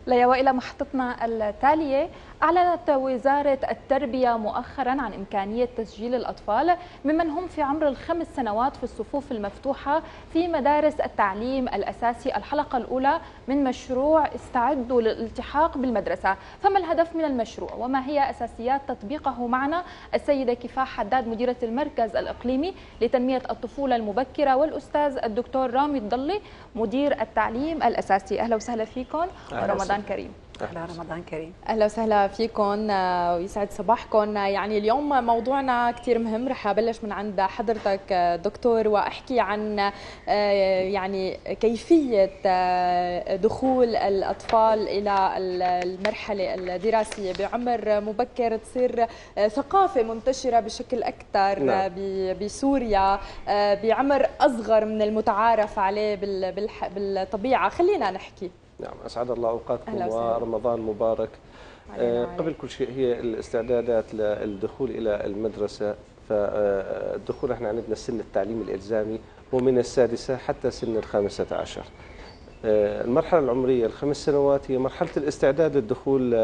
وإلى محطتنا التالية. أعلنت وزارة التربية مؤخرا عن إمكانية تسجيل الأطفال ممن هم في عمر الخمس سنوات في الصفوف المفتوحة في مدارس التعليم الأساسي الحلقة الأولى من مشروع استعدوا للالتحاق بالمدرسة. فما الهدف من المشروع وما هي أساسيات تطبيقه؟ معنا السيدة كفاح حداد مديرة المركز الإقليمي لتنمية الطفولة المبكرة والأستاذ الدكتور رامي الضلي مدير التعليم الأساسي. أهلا وسهلا فيكم ورمضان كريم. أهلا رمضان كريم. أهلا وسهلا فيكم ويسعد صباحكم. يعني اليوم موضوعنا كثير مهم، رح أبلش من عند حضرتك دكتور وأحكي عن يعني كيفية دخول الأطفال إلى المرحلة الدراسية بعمر مبكر، تصير ثقافة منتشرة بشكل أكثر بسوريا بعمر أصغر من المتعارف عليه بالطبيعة. خلينا نحكي. نعم، أسعد الله أوقاتكم ورمضان مبارك. قبل كل شيء هي الاستعدادات للدخول إلى المدرسة. فالدخول احنا عندنا سن التعليم الإلزامي هو من السادسة حتى سن الخامسة عشر. المرحلة العمرية الخمس سنوات هي مرحلة الاستعداد للدخول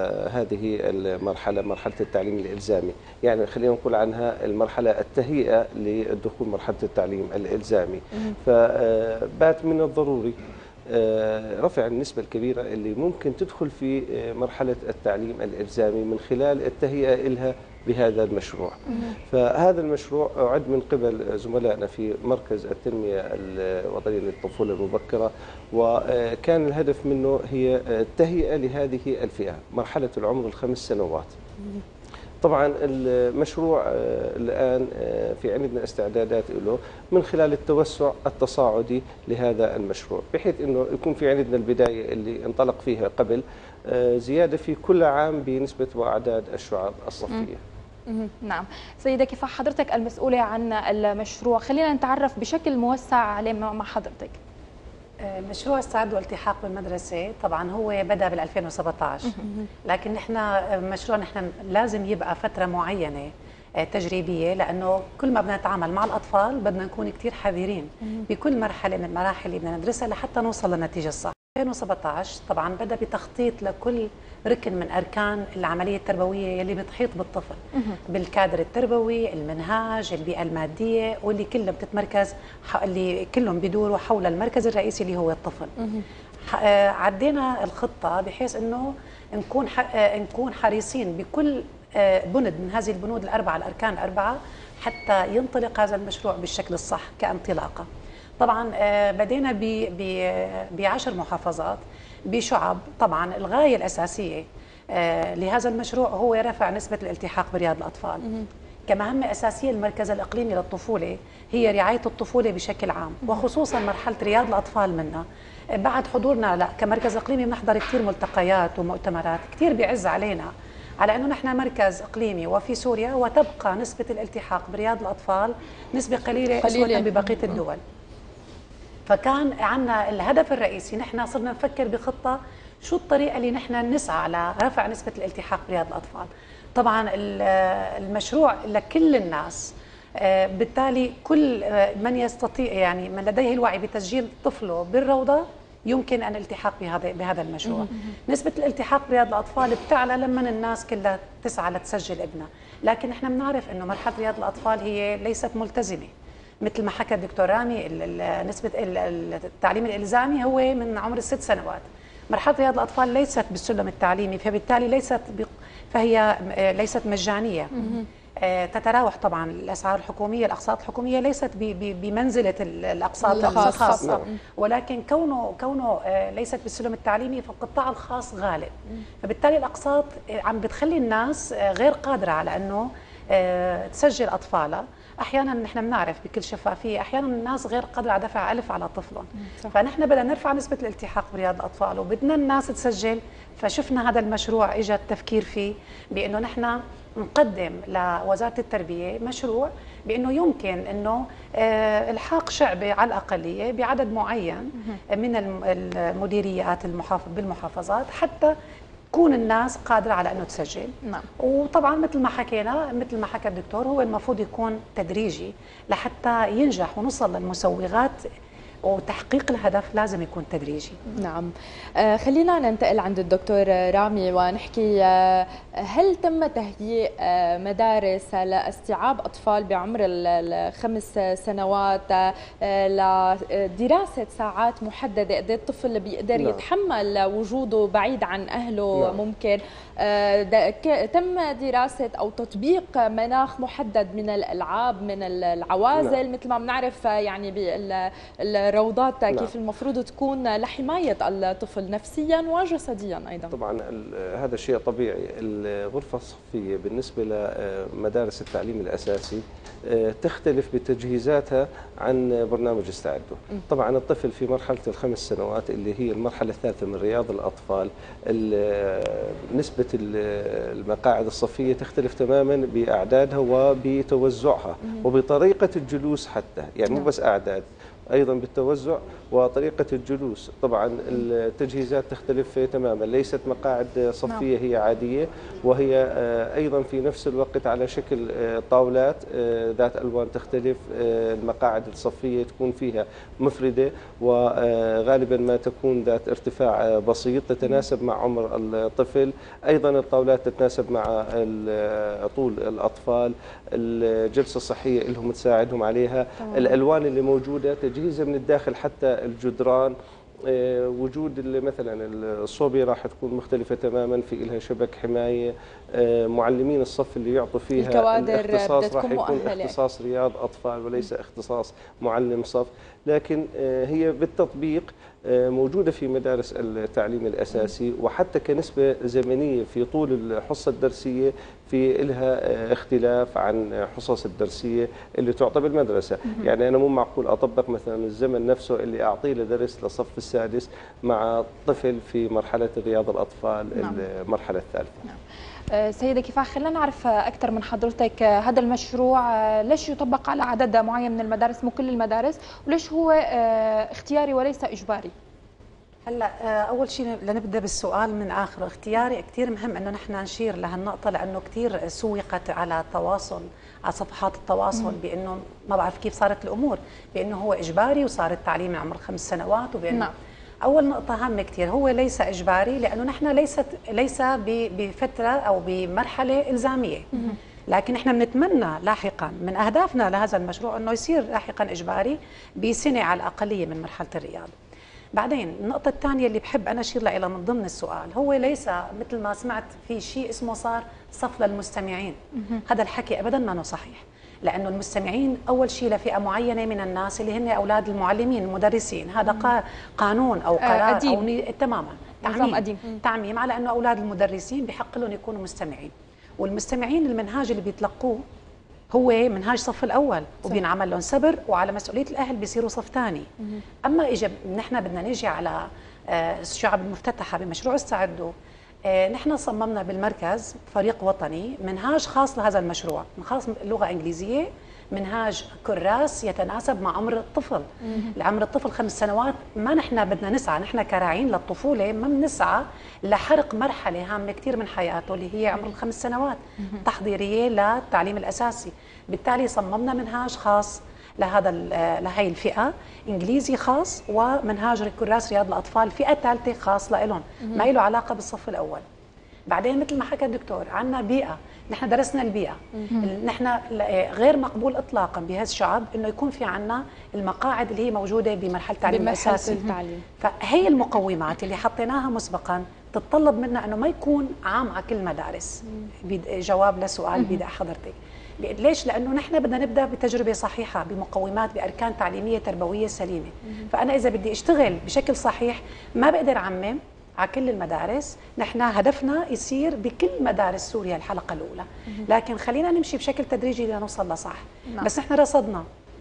هذه المرحلة، مرحلة التعليم الإلزامي. يعني خلينا نقول عنها المرحلة التهيئة للدخول مرحلة التعليم الإلزامي. فبات من الضروري رفع النسبة الكبيرة اللي ممكن تدخل في مرحلة التعليم الإلزامي من خلال التهيئة إلها بهذا المشروع. فهذا المشروع أعد من قبل زملائنا في مركز التنمية الوطنية للطفولة المبكرة، وكان الهدف منه هي التهيئة لهذه الفئة مرحلة العمر الخمس سنوات. طبعا المشروع الآن في عندنا استعدادات له من خلال التوسع التصاعدي لهذا المشروع، بحيث أنه يكون في عندنا البداية اللي انطلق فيها قبل زيادة في كل عام بنسبة وأعداد الشعب الصفية. نعم سيدة كفاح، حضرتك المسؤولة عن المشروع، خلينا نتعرف بشكل موسع عليه مع حضرتك. مشروع استعدوا الالتحاق بالمدرسة طبعا هو بدأ بال 2017، لكن نحن مشروع لازم يبقى فترة معينة تجريبية، لأنه كل ما بدنا نتعامل مع الأطفال بدنا نكون كتير حذرين بكل مرحلة من المراحل اللي بدنا ندرسها لحتى نوصل للنتيجة الصح. 2017 طبعا بدأ بتخطيط لكل ركن من أركان العملية التربوية اللي بتحيط بالطفل، بالكادر التربوي، المنهاج، البيئة المادية، واللي كلها بتتمركز اللي كلهم بيدوروا حول المركز الرئيسي اللي هو الطفل. عدينا الخطة بحيث انه نكون حريصين بكل بند من هذه البنود الأربعة، الأركان الأربعة، حتى ينطلق هذا المشروع بالشكل الصح كانطلاقة. طبعا بدينا ب10 محافظات بشعب. طبعا الغاية الأساسية لهذا المشروع هو رفع نسبة الالتحاق برياض الأطفال. كمهمة أساسية المركز الإقليمي للطفولة هي رعاية الطفولة بشكل عام، وخصوصا مرحلة رياض الأطفال منا. بعد حضورنا كمركز إقليمي بنحضر كثير ملتقيات ومؤتمرات، كثير بيعز علينا على أنه نحن مركز إقليمي وفي سوريا، وتبقى نسبة الالتحاق برياض الأطفال نسبة قليلة أسوة ببقية الدول. فكان عندنا الهدف الرئيسي، نحن صرنا نفكر بخطة شو الطريقة اللي نحن نسعى لرفع نسبة الالتحاق برياض الأطفال. طبعا المشروع لكل الناس، بالتالي كل من يستطيع، يعني من لديه الوعي بتسجيل طفله بالروضة يمكن أن الالتحاق بهذا المشروع. نسبة الالتحاق برياض الأطفال بتعلى لما الناس كلها تسعى لتسجل ابنها، لكن نحن بنعرف أنه مرحلة رياض الأطفال هي ليست ملتزمة. مثل ما حكى الدكتور رامي، نسبة التعليم الإلزامي هو من عمر ال6 سنوات. مرحلة رياض الأطفال ليست بالسلم التعليمي، فبالتالي فهي ليست مجانية. تتراوح طبعا الأسعار الحكومية، الأقساط الحكومية ليست بمنزلة الأقساط الخاصة، ولكن كونه ليست بالسلم التعليمي فالقطاع الخاص غالب، فبالتالي الأقساط عم بتخلي الناس غير قادرة على أنه تسجل أطفالها. احيانا نحن بنعرف بكل شفافيه احيانا الناس غير قادره على دفع 1000 على طفلهم، فنحن بدنا نرفع نسبه الالتحاق برياض الاطفال وبدنا الناس تسجل. فشفنا هذا المشروع اجى التفكير فيه بانه نحن نقدم لوزاره التربيه مشروع بانه يمكن انه الحاق شعبي على الاقليه بعدد معين من المديريات بالمحافظات حتى تكون الناس قادرة على أنه تسجل. نعم. وطبعا مثل ما حكينا، مثل ما حكى الدكتور، هو المفروض يكون تدريجي لحتى ينجح ونوصل للمسوغات وتحقيق الهدف لازم يكون تدريجي. نعم. خلينا ننتقل عند الدكتور رامي ونحكي، هل تم تهيئ مدارس لاستيعاب أطفال بعمر الخمس سنوات لدراسة ساعات محددة قد الطفل بيقدر يتحمل وجوده بعيد عن أهله؟ ممكن تم دراسة أو تطبيق مناخ محدد من الألعاب، من العوازل، مثل ما بنعرف يعني بالروضات كيف المفروض تكون لحماية الطفل نفسيا وجسديا أيضا؟ طبعا هذا شيء طبيعي. الغرفة الصفية بالنسبة لمدارس التعليم الأساسي تختلف بتجهيزاتها عن برنامج استعدوا. طبعا الطفل في مرحلة الخمس سنوات اللي هي المرحلة الثالثة من رياض الأطفال، نسبة المقاعد الصفية تختلف تماما بأعدادها وبتوزعها وبطريقة الجلوس حتى، يعني مو بس أعداد، أيضا بالتوزع وطريقة الجلوس. طبعا التجهيزات تختلف تماما، ليست مقاعد صفية هي عادية، وهي أيضا في نفس الوقت على شكل طاولات ذات ألوان تختلف. المقاعد الصفية تكون فيها مفردة وغالبا ما تكون ذات ارتفاع بسيط تتناسب مع عمر الطفل. أيضا الطاولات تتناسب مع طول الأطفال. الجلسة الصحية لهم تساعدهم عليها. الألوان اللي موجودة تجهيزها من الداخل حتى الجدران، وجود مثلا الصوبية راح تكون مختلفة تماما، في لها شبك حماية. معلمين الصف اللي يعطوا فيها الاختصاص راح يكون اختصاص رياض أطفال وليس اختصاص معلم صف، لكن هي بالتطبيق موجودة في مدارس التعليم الأساسي. وحتى كنسبة زمنية في طول الحصة الدرسية في لها اختلاف عن حصص الدرسية اللي تعطى بالمدرسة. يعني أنا مو معقول أطبق مثلا الزمن نفسه اللي أعطيه لدرس لصف السادس مع طفل في مرحلة رياض الأطفال المرحلة الثالثة. سيدة كفاح، خلينا نعرف أكثر من حضرتك، هذا المشروع ليش يطبق على عدد معين من المدارس مو كل المدارس، وليش هو اختياري وليس إجباري؟ هلا اول شيء لنبدا بالسؤال من اخره. اختياري كثير مهم انه نحن نشير لهالنقطه، لانه كثير سوقت على التواصل، على صفحات التواصل، بانه ما بعرف كيف صارت الامور، بانه هو اجباري وصار التعليم من عمر 5 سنوات، وبانه اول نقطه هامه كثير، هو ليس اجباري، لانه نحن ليس بفتره او بمرحله الزاميه. لكن احنا بنتمنى لاحقا من اهدافنا لهذا المشروع انه يصير لاحقا اجباري بسنه على الاقليه من مرحله الرياض. بعدين النقطة الثانية اللي بحب أنا أشير لها من ضمن السؤال، هو ليس مثل ما سمعت في شيء اسمه صار صف للمستمعين. هذا الحكي أبدا ما صحيح، لأنه المستمعين أول شيء لفئة معينة من الناس اللي هن أولاد المعلمين المدرسين. هذا قانون أو قرار أو تماما تعميم على أنه أولاد المدرسين بحق لهم يكونوا مستمعين. والمستمعين المنهاج اللي بيتلقوه هو منهاج صف الأول، وبينعمل لهم سبر، وعلى مسؤولية الأهل بيصيروا صف ثاني. أما إجا نحن بدنا نيجي على الشعب المفتتحة بمشروع استعدوا، نحن صممنا بالمركز فريق وطني منهاج خاص لهذا المشروع، خاص لغة إنجليزية، منهاج كراس يتناسب مع عمر الطفل. لعمر الطفل 5 سنوات ما نحن بدنا نسعى، نحن كراعين للطفولة ما بنسعى لحرق مرحلة هامة كثير من حياته اللي هي عمر 5 سنوات تحضيرية للتعليم الأساسي. بالتالي صممنا منهاج خاص لهي الفئة، إنجليزي خاص، ومنهاج كراس رياض الأطفال فئة ثالثة خاص لهم، ما له علاقة بالصف الأول. بعدين مثل ما حكى الدكتور عنا بيئة، نحن درسنا البيئة. نحن غير مقبول إطلاقا بهذا الشعب إنه يكون في عنا المقاعد اللي هي موجودة بمرحلة التعليم الأساسي. فهي المقومات اللي حطيناها مسبقا تتطلب منا إنه ما يكون عام على كل المدارس. جواب لسؤال بدأ حضرتك، ليش؟ لأنه نحن بدنا نبدأ بتجربة صحيحة، بمقومات، بأركان تعليمية تربوية سليمة. فأنا إذا بدي أشتغل بشكل صحيح ما بقدر أعمم على كل المدارس. نحن هدفنا يصير بكل مدارس سوريا الحلقة الأولى، لكن خلينا نمشي بشكل تدريجي لنوصل لصح. بس نحن رصدنا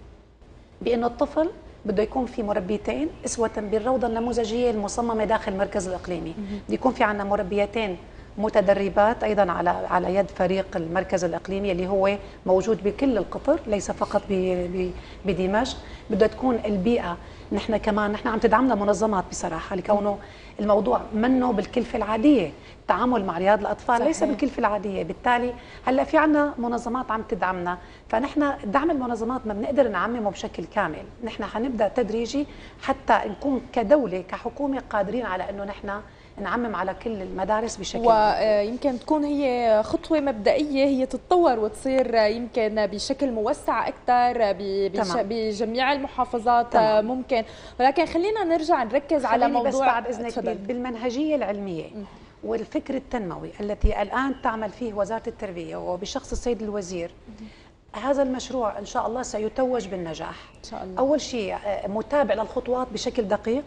بأنه الطفل بده يكون في مربيتين أسوة بالروضة النموذجية المصممة داخل المركز الإقليمي. بده يكون في عنا مربيتين متدربات أيضا على يد فريق المركز الإقليمي اللي هو موجود بكل القطر، ليس فقط بدمشق. بدها تكون البيئة نحن كمان نحن عم تدعمنا منظمات بصراحه، لكونه الموضوع منه بالكلفه العاديه، التعامل مع رياض الاطفال صحيح. ليس بالكلفه العاديه، بالتالي هلا في عندنا منظمات عم تدعمنا، فنحن دعم المنظمات ما بنقدر نعممه بشكل كامل، نحن حنبدا تدريجي حتى نكون كدوله كحكومه قادرين على انه نحن نعمم على كل المدارس بشكل ويمكن تكون هي خطوة مبدئية هي تتطور وتصير يمكن بشكل موسع أكثر بجميع المحافظات تمام. ممكن، ولكن خلينا نرجع نركز على موضوع بس بعد إذنك بالمنهجية العلمية والفكر التنموي التي الآن تعمل فيه وزارة التربية وبشخص السيد الوزير. هذا المشروع إن شاء الله سيتوج بالنجاح إن شاء الله. أول شيء متابع للخطوات بشكل دقيق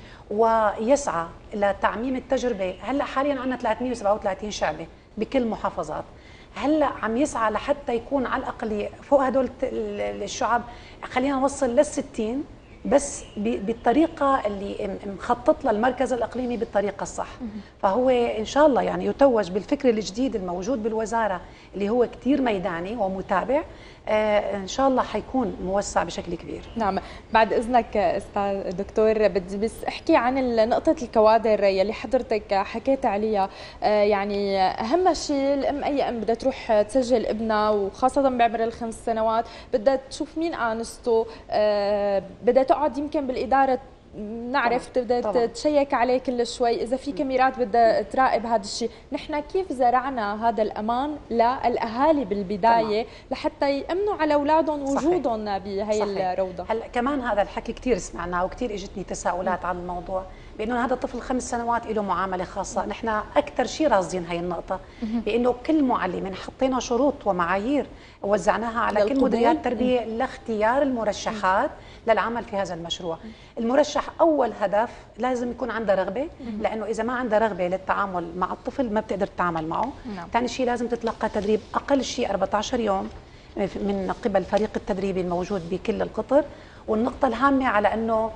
ويسعى لتعميم التجربة. هلأ حاليا عندنا 337 شعبة بكل المحافظات، هلأ عم يسعى لحتى يكون على الأقل فوق هدول الشعب خلينا نوصل لل60 بس بالطريقة اللي مخطط لها المركز الإقليمي بالطريقة الصح. فهو إن شاء الله يعني يتوج بالفكر الجديد الموجود بالوزارة اللي هو كتير ميداني ومتابع، إن شاء الله حيكون موسع بشكل كبير. نعم. بعد إذنك أستاذ دكتور بدي بس أحكي عن نقطة الكوادر يلي حضرتك حكيت عليها. يعني أهم شيء الأم، أي أم بدها تروح تسجل ابنها وخاصة بعمر ال5 سنوات بدها تشوف مين آنسته، بدها تقعد يمكن بالإدارة نعرف بدها تشيك عليه كل شوي، اذا في كاميرات بدها تراقب هذا الشيء. نحن كيف زرعنا هذا الامان للاهالي بالبدايه طبعا. لحتى يامنوا على اولادهم وجودهم بهي الروضه. هلا كمان هذا الحكي كثير سمعناه وكثير اجتني تساؤلات عن الموضوع، بانه هذا الطفل 5 سنوات له معامله خاصه. نحن اكثر شيء راصدين هي النقطه، بانه كل معلم حطينا شروط ومعايير وزعناها على كل مديريات التربيه لاختيار المرشحات للعمل في هذا المشروع. المرشح اول هدف لازم يكون عنده رغبه، لانه اذا ما عنده رغبه للتعامل مع الطفل ما بتقدر تتعامل معه. ثاني شيء لازم تتلقى تدريب اقل شيء 14 يوم من قبل فريق التدريبي الموجود بكل القطر. والنقطه الهامه على انه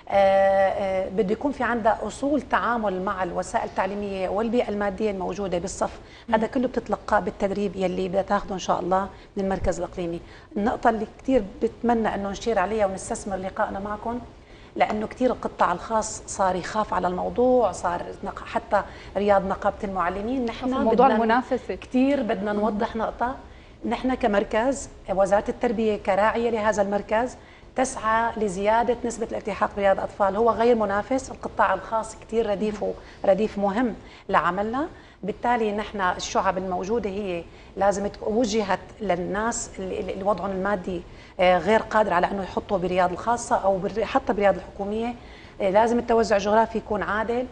بده يكون في عندها اصول تعامل مع الوسائل التعليميه والبيئه الماديه الموجوده بالصف. هذا كله بتتلقاه بالتدريب يلي بدها تاخذه ان شاء الله من المركز الاقليمي. النقطه اللي كثير بتمنى انه نشير عليها ونستثمر لقائنا معكم، لانه كثير القطاع الخاص صار يخاف على الموضوع، صار حتى رياض نقابه المعلمين. نحن موضوع المنافسه كثير بدنا نوضح نقطه. نحن كمركز وزاره التربيه كراعيه لهذا المركز تسعى لزيادة نسبة الالتحاق برياض الأطفال. هو غير منافس، القطاع الخاص كتير رديف مهم لعملنا. بالتالي نحن الشعب الموجودة هي لازم وجهت للناس اللي وضعهم المادي غير قادر على أنه يحطوا برياض الخاصة أو حتى برياض الحكومية. لازم التوزع الجغرافي يكون عادل،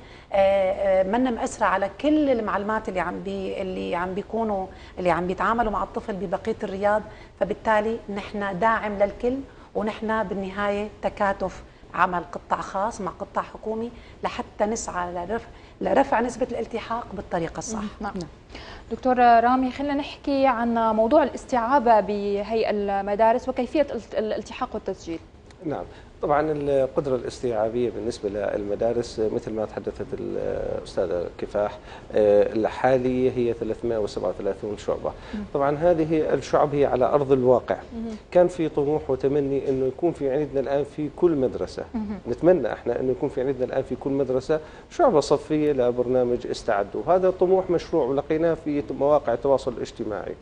منا مأثرة على كل المعلومات اللي عم بيتعاملوا مع الطفل ببقية الرياض. فبالتالي نحن داعم للكل، ونحن بالنهاية تكاتف عمل قطاع خاص مع قطاع حكومي لحتى نسعى لرفع نسبة الالتحاق بالطريقة الصح. نعم. دكتور رامي، خلينا نحكي عن موضوع الاستعابة بهي المدارس وكيفية الالتحاق والتسجيل. نعم، طبعا القدرة الاستيعابية بالنسبة للمدارس مثل ما تحدثت الأستاذة كفاح الحالية هي 337 شعبة. طبعا هذه الشعب هي على أرض الواقع. كان في طموح وتمني أنه يكون في عندنا الآن في كل مدرسة، نتمنى احنا أنه يكون في عندنا الآن في كل مدرسة شعبة صفية لبرنامج استعدوا. هذا طموح مشروع ولقيناه في مواقع التواصل الاجتماعي.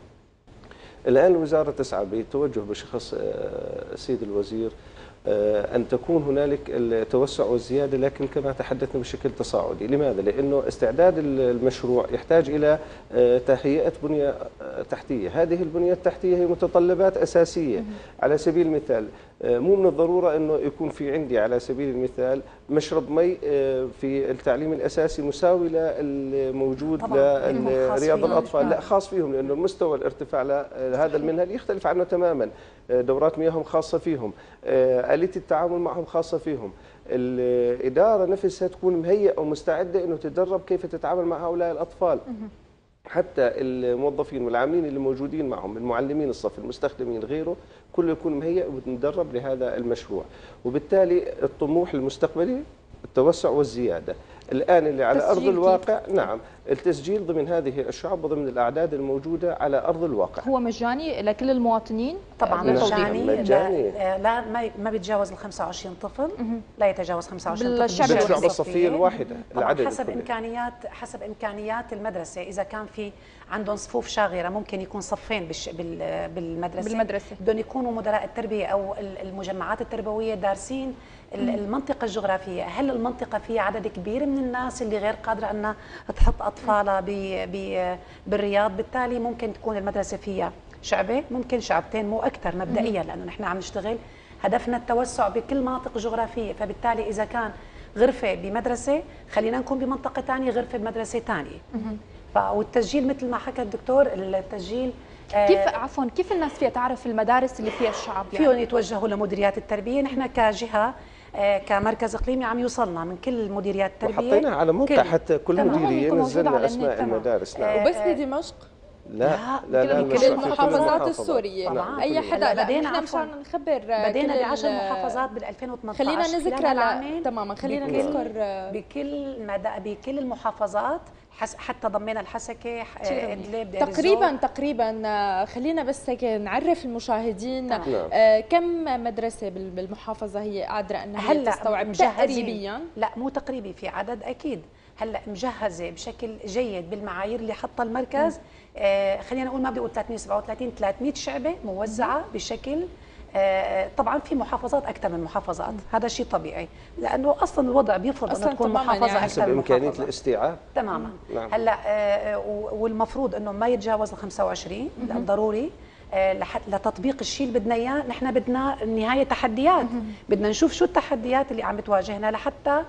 الآن الوزارة تسعى بالتوجه بشخص السيد الوزير أن تكون هنالك التوسع والزيادة، لكن كما تحدثنا بشكل تصاعدي. لماذا؟ لأنه استعداد المشروع يحتاج إلى تهيئة بنية تحتية. هذه البنية التحتية هي متطلبات أساسية. على سبيل المثال مو من الضرورة أنه يكون في عندي على سبيل المثال مشرب مي في التعليم الأساسي مساوي للموجود لرياض الأطفال، لا خاص فيهم، لأنه مستوى الارتفاع لهذا المنهل يختلف عنه تماما. دورات مياههم خاصة فيهم، آلية التعامل معهم خاصة فيهم. الإدارة نفسها تكون مهيئة ومستعدة أنه تدرب كيف تتعامل مع هؤلاء الأطفال. حتى الموظفين والعاملين اللي موجودين معهم، المعلمين الصف، المستخدمين، غيره، كله يكون مهيئ ومدرب لهذا المشروع. وبالتالي الطموح المستقبلي التوسع والزيادة. الآن اللي على أرض الواقع نعم التسجيل ضمن هذه الشعب وضمن الأعداد الموجودة على أرض الواقع. هو مجاني لكل المواطنين؟ طبعا مجاني. لا ما بيتجاوز ال 25 طفل، لا يتجاوز 25 طفل بالشعبة الصفية الواحدة. العدد حسب إمكانيات المدرسة. إذا كان في عندهم صفوف شاغرة ممكن يكون صفين بالمدرسة بدهم يكونوا مدراء التربية أو المجمعات التربوية دارسين المنطقة الجغرافية. هل المنطقة فيها عدد كبير من الناس اللي غير قادرة أنها تحط أطفالها بالرياض، بالتالي ممكن تكون المدرسة فيها شعبة، ممكن شعبتين مو أكثر مبدئيا، لأنه نحن عم نشتغل هدفنا التوسع بكل مناطق جغرافية. فبالتالي إذا كان غرفة بمدرسة خلينا نكون بمنطقة ثانية غرفة بمدرسة ثانية. والتسجيل مثل ما حكى الدكتور، التسجيل كيف الناس فيها تعرف المدارس اللي فيها الشعب؟ فيهم يتوجهوا لمديريات التربية. نحن كجهة كمركز اقليمي عم يوصلنا من كل مديريات التربيه، وحطينا على موقع حتى كل مديريه نزلنا اسماء المدارس. وبس بدمشق؟ لا بكل المحافظات السورية. اي حدا بدينا مشان نخبر بدينا ب10 محافظات بال 2018. خلينا نذكر تماما، خلينا نذكر بكل المحافظات، حتى ضمينا الحسكه، ادلب، تقريبا خلينا بس هيك نعرف المشاهدين كم مدرسه بالمحافظه هي قادره انها تستوعب تقريبا؟ لا مو تقريبي، في عدد اكيد هلا مجهزه بشكل جيد بالمعايير اللي حطها المركز. خلينا نقول ما بدي اقول 337 300 شعبه موزعه بشكل طبعا في محافظات اكثر من محافظات، هذا شيء طبيعي لانه اصلا الوضع بيفرض انه تكون محافظه يعني اكثر من امكانيه الاستيعاب تماما. هلا والمفروض انه ما يتجاوز ال 25 ضروري لتطبيق الشيء اللي بدنا اياه. نحن بدنا النهايه تحديات، بدنا نشوف شو التحديات اللي عم بتواجهنا لحتى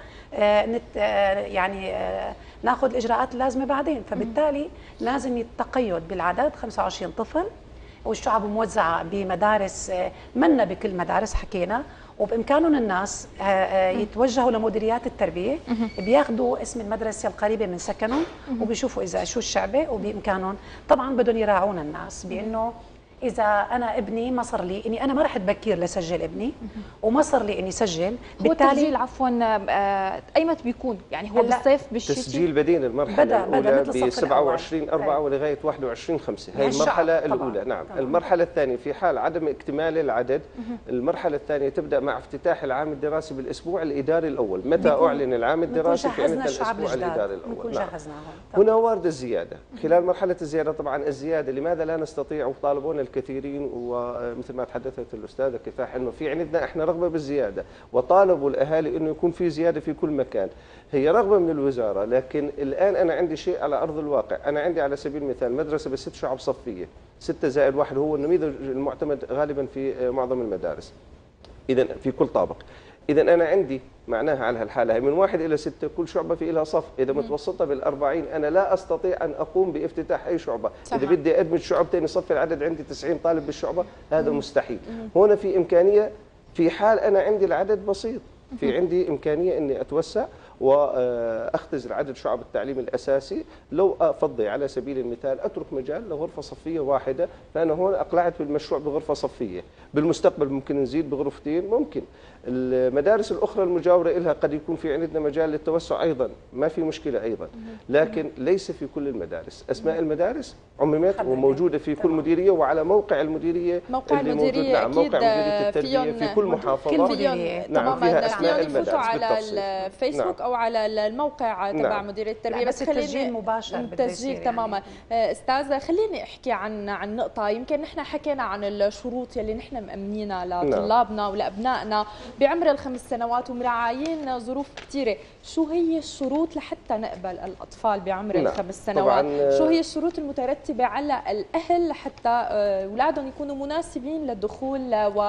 يعني ناخذ الاجراءات اللازمه بعدين. فبالتالي لازم التقيد بالعدد 25 طفل، والشعب موزعه بمدارس منا بكل مدارس حكينا، وبامكانهم الناس يتوجهوا لمديريات التربيه، بياخذوا اسم المدرسه القريبه من سكنهم وبيشوفوا اذا شو الشعبه، وبامكانهم طبعا بدهم يراعون الناس بانه إذا أنا ابني ما صار لي إني أنا ما رحت بكير لسجل ابني وما صار لي إني سجل، بالتالي هو التسجيل عفوا أيمتى بيكون؟ يعني هو بالصيف بالشتاء؟ تسجيل بدينا المرحلة الأولى ب 27/4 ولغاية 21/5. هي المرحلة الأولى. نعم. المرحلة الثانية في حال عدم اكتمال العدد، المرحلة الثانية تبدأ مع افتتاح العام الدراسي بالأسبوع الإداري الأول. متى أعلن العام الدراسي؟ في الأسبوع الإداري الأول. نعم. هنا وارد الزيادة خلال مرحلة الزيادة. طبعا الزيادة لماذا لا نستطيع، وطالبونا الكثيرين ومثل ما تحدثت الأستاذة كفاح أنه في عندنا إحنا رغبة بالزيادة، وطالبوا الأهالي أنه يكون في زيادة في كل مكان. هي رغبة من الوزارة، لكن الآن أنا عندي شيء على أرض الواقع. أنا عندي على سبيل المثال مدرسة ب6 شعب صفية، 6+1 هو النموذج المعتمد غالبا في معظم المدارس، إذا في كل طابق. إذا أنا عندي معناها على هالحالة من 1 إلى 6 كل شعبة في لها صف. إذا متوسطة بال40 أنا لا أستطيع أن أقوم بافتتاح أي شعبة. إذا بدي أدمج شعب ثاني صف العدد عندي 90 طالب بالشعبة، هذا مستحيل. هنا في إمكانية في حال أنا عندي العدد بسيط، في عندي إمكانية أني أتوسع واختزل عدد شعب التعليم الاساسي. لو افضي على سبيل المثال اترك مجال لغرفه صفيه واحده، فانا هون اقلعت بالمشروع بغرفه صفيه. بالمستقبل ممكن نزيد بغرفتين، ممكن المدارس الاخرى المجاوره لها قد يكون في عندنا مجال للتوسع ايضا، ما في مشكله ايضا، لكن ليس في كل المدارس. اسماء المدارس عممت وموجوده في كل مديريه، وعلى موقع المديريه اللي موجود. نعم، موقع مديريه التربيه في كل محافظه. نعم، فيها اسماء المدارس على الفيسبوك او على الموقع تبع مديريه التربيه. بس التسجيل مباشر، التسجيل يعني. تماما. استاذه خليني احكي عن نقطه، يمكن نحن حكينا عن الشروط يلي نحن مأمنينها لطلابنا ولابنائنا بعمر ال5 سنوات ومراعيين ظروف كثيره. شو هي الشروط لحتى نقبل الاطفال بعمر ال5 سنوات؟ شو هي الشروط المترتبه على الاهل لحتى اولادهم يكونوا مناسبين للدخول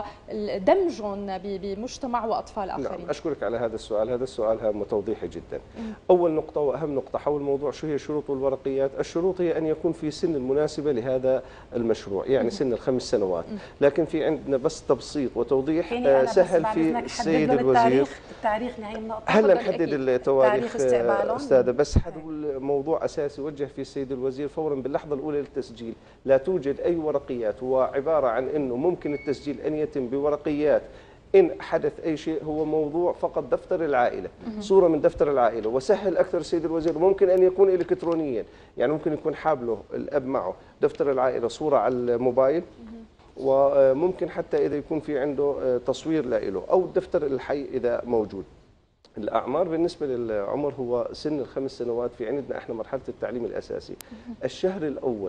ودمجهم بمجتمع واطفال اخرين؟ نعم، اشكرك على هذا السؤال. هذا السؤال هام وتوضيحي جدا. اول نقطه واهم نقطه حول موضوع شو هي الشروط والورقيات. الشروط هي ان يكون في سن المناسبه لهذا المشروع، يعني سن ال5 سنوات. لكن في عندنا بس تبسيط وتوضيح سهل في السيد الوزير. التاريخ لهي النقطه هلا نحدد التواريخ استاذه، بس هذا موضوع اساسي وجه في السيد الوزير فورا باللحظه الاولى للتسجيل. لا توجد اي ورقيات، هو عباره عن انه ممكن التسجيل ان يتم بورقيات إن حدث أي شيء هو موضوع فقط دفتر العائلة، صورة من دفتر العائلة. وسهل أكثر سيد الوزير، ممكن أن يكون إلكترونيا، يعني ممكن يكون حابله الأب معه دفتر العائلة صورة على الموبايل، وممكن حتى إذا يكون في عنده تصوير له، أو الدفتر الحي إذا موجود. الأعمار بالنسبة للعمر هو سن ال5 سنوات. في عندنا احنا مرحلة التعليم الأساسي، الشهر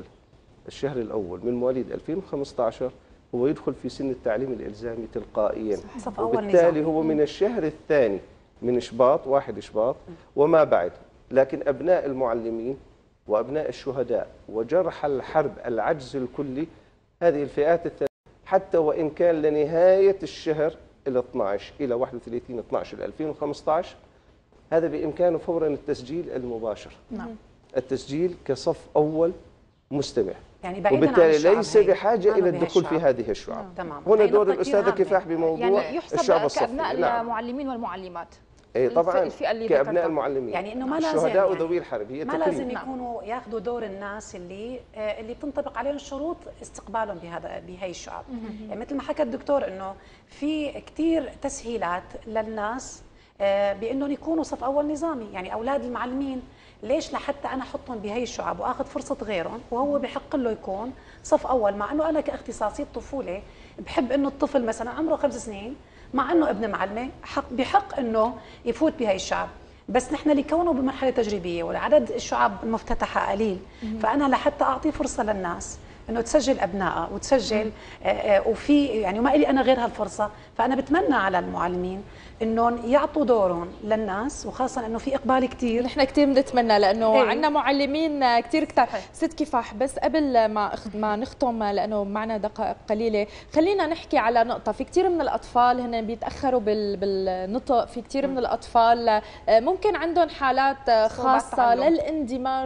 الأول من مواليد 2015 هو يدخل في سن التعليم الإلزامي تلقائيا، وبالتالي هو من الشهر الثاني من شباط 1 شباط وما بعد. لكن أبناء المعلمين وأبناء الشهداء وجرحى الحرب العجز الكلي، هذه الفئات الثلاث حتى وإن كان لنهاية الشهر ال 12 إلى 31/12/2015 هذا بإمكانه فورا التسجيل المباشر. التسجيل كصف أول مستمع، يعني وبالتالي ليس بحاجة إلى الدخول في هذه الشعب. هنا دور الأستاذة كفاح بموضوع يعني الشعب الصفي. كأبناء المعلمين والمعلمات. طبعا كأبناء المعلمين، يعني انه ما لازم الشهداء وذوي الحرب هي ما لازم يكونوا ياخذوا دور الناس اللي بتنطبق عليهم شروط استقبالهم بهي الشعب. يعني مثل ما حكى الدكتور انه في كثير تسهيلات للناس بانهم يكونوا صف اول نظامي. يعني اولاد المعلمين ليش لحتى انا احطهم بهي الشعب واخذ فرصه غيرهم، وهو بحق له يكون صف اول، مع انه انا كاختصاصيه الطفوله بحب انه الطفل مثلا عمره 5 سنين مع انه ابن معلمه بحق انه يفوت بهي الشعب، بس نحن لكونه بمرحله تجريبيه وعدد الشعب المفتتحه قليل، فانا لحتى اعطي فرصه للناس انه تسجل ابنائها وتسجل وفي يعني ما لي انا غير هالفرصه. فانا بتمنى على المعلمين انهم يعطوا دورهم للناس، وخاصه انه في اقبال كثير. نحن كثير بنتمنى لانه عندنا معلمين كثير كتار. ست كفاح، بس قبل ما نختم لانه معنا دقائق قليله، خلينا نحكي على نقطه. في كثير من الاطفال هن بيتاخروا بالنطق، في كثير من الاطفال ممكن عندهم حالات خاصه للاندماج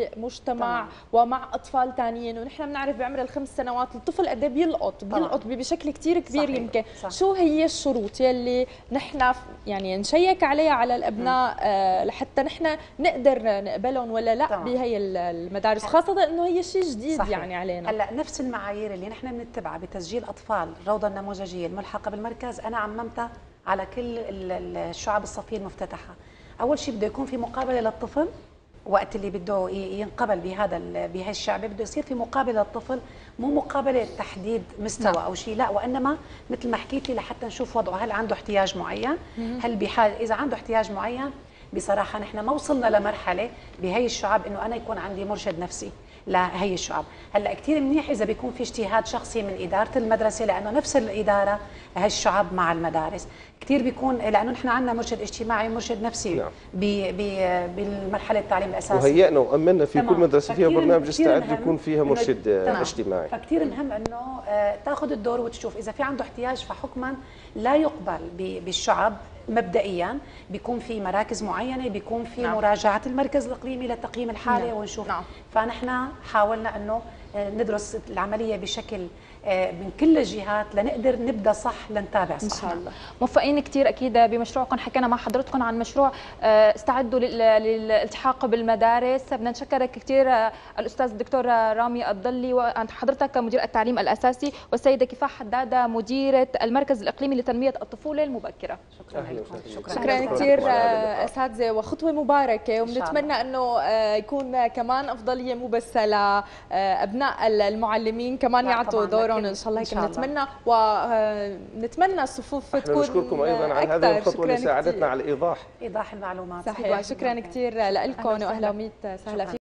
بمجتمع ومع اطفال ثانيين، ونحن بنعرف بعمر ال5 سنوات الطفل قد ايه بيلقط بشكل كثير كبير. صحيح. يمكن صح. شو هي الشروط يلي نحن يعني نشيك عليها على الابناء لحتى نحن نقدر نقبلهم ولا لا بهي المدارس، خاصه انه هي شيء جديد. صحيح. يعني علينا هلا نفس المعايير اللي نحن بنتبعها بتسجيل اطفال الروضه النموذجيه الملحقه بالمركز انا عممتها على كل الشعب الصفيه المفتتحه. اول شيء بده يكون في مقابله للطفل وقت اللي بده ينقبل بهي الشعبه، بده يصير في مقابله للطفل، مو مقابله تحديد مستوى او شيء، لا، وانما مثل ما حكيتي لحتى نشوف وضعه، هل عنده احتياج معين، هل بحاجه، اذا عنده احتياج معين. بصراحه نحن ما وصلنا لمرحله بهي الشعب انه انا يكون عندي مرشد نفسي لهي الشعب. هلا كثير منيح اذا بيكون في اجتهاد شخصي من اداره المدرسه، لانه نفس الاداره هي الشعب مع المدارس كثير بيكون، لانه نحن عندنا مرشد اجتماعي ومرشد نفسي. نعم. بالمرحله التعليم الاساسي وهيئنا وامنا في كل مدرسه فيها برنامج استعد يكون فيها مرشد اجتماعي. فكثير مهم انه تاخذ الدور وتشوف اذا في عنده احتياج، فحكما لا يقبل بالشعب مبدئيا، بيكون في مراكز معينه، بيكون في مراجعه المركز الاقليمي لتقييم الحاله ونشوف. فنحن حاولنا انه ندرس العمليه بشكل من كل الجهات لنقدر نبدا صح، لنتابع صح. ان شاء الله. موفقين كثير اكيد بمشروعكم. حكينا مع حضرتكم عن مشروع استعدوا للالتحاق بالمدارس. بدنا نشكرك كثير الاستاذ الدكتور رامي الضلي، وانت حضرتك مدير التعليم الاساسي، والسيده كفاح حداده مديره المركز الاقليمي لتنميه الطفوله المبكره. شكرا كثير اساتذه، وخطوه مباركه، وبنتمنى انه يكون كمان افضليه مو بس لابناء المعلمين، كمان يعطوا دورهم ان شاء الله. هيك بنتمنى، ونتمنى الصفوف تكون نشكركم ايضا على هذه الخطوه اللي ساعدتنا على ايضاح المعلومات. صحيح. شكرا كثير لكم، واهلا وميت سهلا فيكم.